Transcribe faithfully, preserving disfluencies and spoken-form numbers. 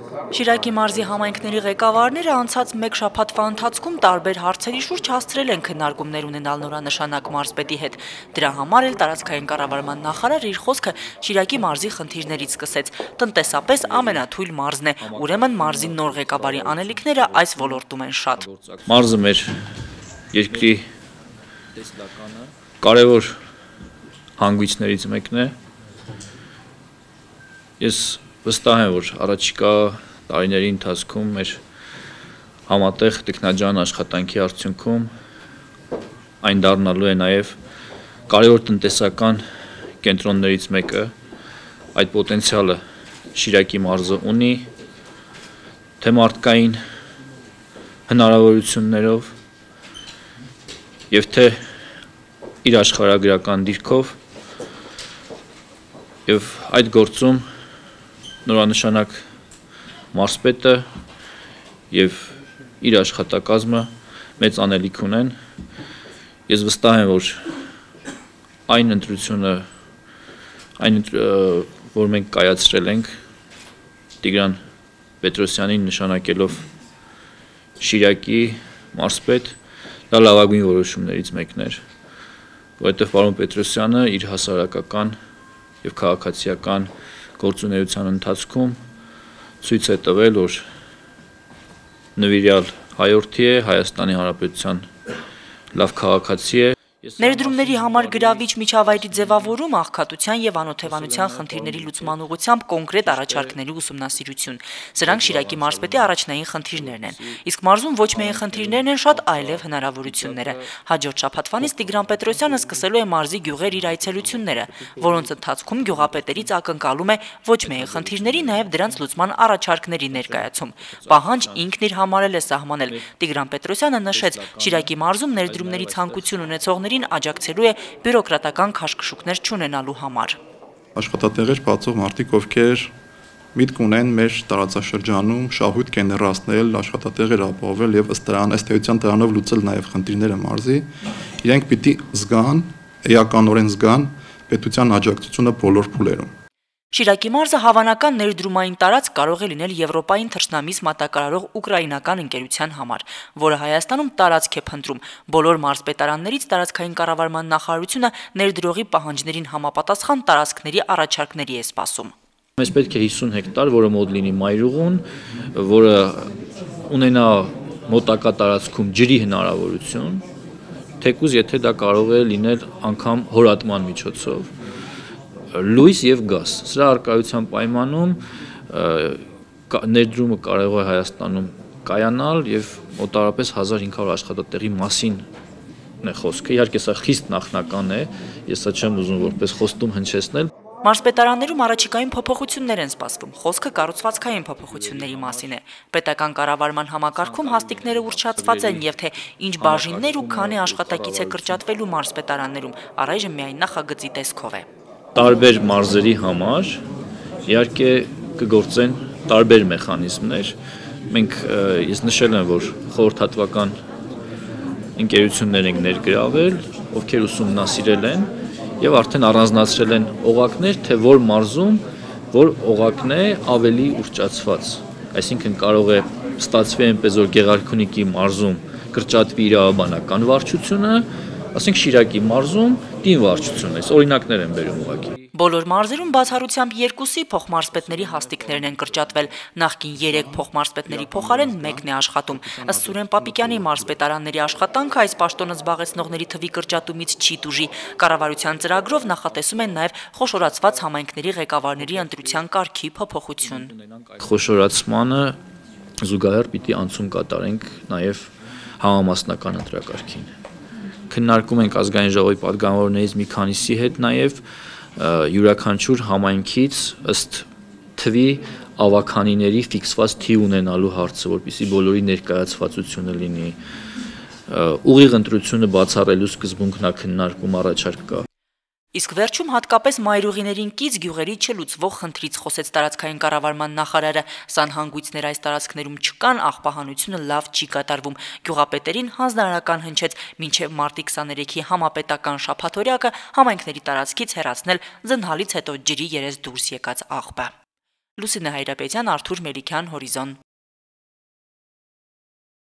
Շիրակի մարզի համայնքների ղեկավարները անցած մեկ շաբաթվա ընթացքում տարբեր հարցերի շուրջ հասցրել են քննարկումներ ունենալ նորանշանակ մարզպետի հետ։ Դրա համար էլ տարածքային կառավարման նախարարը իր խոսքը Շիրակի մարզի խնդիրներից սկսեց։ Տնտեսապես ամենաթույլ մարզն է, ուրեմն մարզի նոր ղեկավարի անելիքները այս ոլորտում են շատ։ Մարզը մեր երկրի կարևոր հանգույցներից մեկն է։ Ես վստահ եմ, որ առաջիկա տարիների ընթացքում մեր համատեղ տեխնաջան աշխատանքի արդյունքում այն դառնալու է նաև կարևոր տնտեսական կենտրոններից մեկը։ Այդ պոտենցիալը Շիրակի մարզը ունի, թե մարդկային հնարավորություններով եւ թե իր աշխարհագրական դիրքով, եւ այդ գործում նորանշանակ մարզպետը եւ իր աշխատակազմը մեծ անելիք ունեն։ Ես վստահ եմ, որ այն ընտրությունը, այն որ մենք կայացրել ենք Տիգրան Պետրոսյանին նշանակելով Շիրակի մարզպետ, դա լավագույն որոշումներից մեկն էր, որովհետեւ պարոն Պետրոսյանը իր հասարակական եւ քաղաքացիական գործունեության ընթացքում ցույց է տվել, որ նվիրյալ հայորդի է, Հայաստանի Հանրապետության լավ քաղաքացի է։ Ներդրումների համար գրավիչ միջավայրի ձևավորում, աղքատության եւ անօթևանության խնդիրների լուծման ուղղությամբ կոնկրետ առաջարկների ուսումնասիրություն։ Սրանք Շիրակի մարզպետի առաջնային խնդիրներն են։ Իսկ մարզում ոչ միայն խնդիրներն են շատ, այլև հնարավորությունները։ Հաջորդ շաբաթվանից Տիգրան Պետրոսյանը սկսելու է մարզի գյուղեր իր այցելությունները, որոնց ընթացքում գյուղապետերից ակնկալում է ոչ միայն խնդիրների, նաեւ դրանց լուծման առաջարկների ներկայացում։ Պահանջ ինքն իր համարել է սահմանել։ Տիգրան Պետրոսյանը նշեց, Շիրակի մարզում ներդրումների ցանկություն ունեցողներին աջակցելու է բյուրոկրատական քաշքշուկներ չունենալու համար։ Աշխատատեղեր բացող մարդիկ, ովքեր միտք ունեն մեր տարածաշրջանում շահույթ կենեռացնել, աշխատատեղեր ապահովել եւ ըստ դրան ըստ էության դրանով լուծել նաեւ խնդիրները մարզի, իրենք պիտի զգան, էականորեն զգան պետության աջակցությունը բոլոր փուլերում։ Շիրակի մարզը հավանական ներդրումային տարածք կարող է լինել Եվրոպային թռչնամիս մատակարարող ուկրաինական ընկերության համար, որը Հայաստանում տարածք է փնտրում։ Բոլոր մարզպետարաններից տարածքային կառավարման նախարարությունը ներդրողի պահանջներին համապատասխան տարածքների առաջարկների է սպասում։ Մեզ պետք է հիսուն հեկտար, որը մոտ լինի մայրուղուն, որը ունենա մոտակա տարածքում ջրի հնարավորություն, թեկուզ եթե դա կարող է լինել անգամ հորատման միջոցով։ Լույս եւ գազ։ Սրա արկայության պայմանում ներդրումը կարող է Հայաստանում կայանալ եւ մոտարապես հազար հինգ հարյուր աշխատատեղի մասին է խոսքը։ Իհարկե սա խիստ նախնական է, ես սա չեմ ուզում որպես խոստում հնչեցնել։ Մարզպետարաններում առաջիկայում փոփոխություններ են սպասվում։ Խոսքը կառուցվածքային փոփոխությունների մասին է։ Պետական կառավարման համակարգում հաստիկները ուռճացված են եւ թե ինչ բաժիններ ու քանի աշխատակից է կրճատվելու մարզպետարաններում, առայժմ միայն նախագծի տեսքով է։ Տարբեր մարզերի համար իհարկե կգործեն տարբեր մեխանիզմներ։ Մենք ես նշել եմ, որ խորհրդատվական ընկերություններ ենք ներգրավել, ովքեր ուսումնասիրել են եւ արդեն առանձնացրել են օղակներ, թե որ մարզում որ օղակն է ավելի ուռճացված։ Այսինքն կարող է ստացվի այնպես, որ Գեղարքունիքի մարզում կրճատվի իրավաբանական վարչությունը, ասենք Շիրակի մարզում դին վարչությունն է, օրինակներ են բերում ուղղակի։ Բոլոր մարզերում բացառությամբ երկուսի փոխմարզպետների հաստիկներն են կրճատվել, նախկին երեք փոխմարզպետների փոխարեն մեկն է աշխատում։ Ըստ Սուրեն Պապիկյանի մարզպետարանների աշխատանքը այս պաշտոնը զբաղեցնողների թվի կրճատումից չի տուժի։ Կառավարության ծրագրով նախատեսում են նաև խոշորացված համայնքների ղեկավարների ընտրության կարգի փոփոխություն։ Խոշորացմանը զուգահեռ պիտի անցում կատարենք նաև համամասնական ընտրակարգին։ Քննարկում ենք ազգային ժողովի պատգամավորներից մի քանիսի հետ նաև յուրաքանչյուր համայնքից ըստ թվի ավականիների ֆիքսված թիվ ունենալու հարցը, որպեսզի բոլորի ներկայացվածությունը լինի։ Ուղիղ ընտրությունը բացառելու սկզբունքն է քննարկում առաջարկ կա։ Իսկ վերջում հատկապես մայրուղիներին կից գյուղերի չլուծվող խնդրից խոսեց տարածքային կառավարման նախարարը։ Սանհանգույցներ այս տարածքներում չկան, աղբահանությունը լավ չի կատարվում։ Գյուղապետերին հանձնարարական հնչեց մինչև մարտի քսաներեքի համապետական շաբաթօրյակը համայնքների տարածքից հեռացնել ձնհալից հետո ջրի երես դուրս եկած աղբը։ Լուսինե Հայրապետյան, Արթուր Մելիքյան, Հորիզոն։